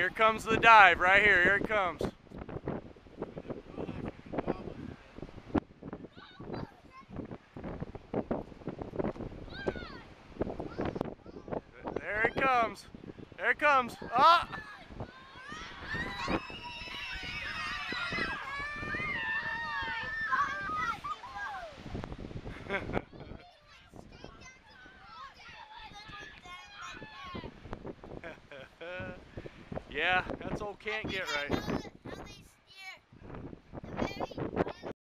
Here comes the dive right here. Here it comes. There it comes. There it comes. Ah! Yeah, that's old can't get right.